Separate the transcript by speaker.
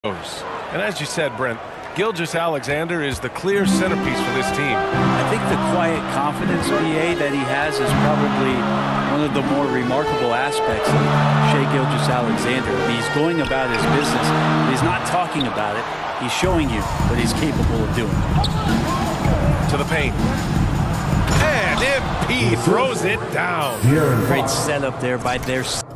Speaker 1: And as you said, Brent, Gilgeous-Alexander is the clear centerpiece for this team.
Speaker 2: I think the quiet confidence, BA, that he has is probably one of the more remarkable aspects of Shai Gilgeous-Alexander. He's going about his business. He's not talking about it. He's showing you what he's capable of doing.
Speaker 1: To the paint. And MP throws it down.
Speaker 2: Great setup there by their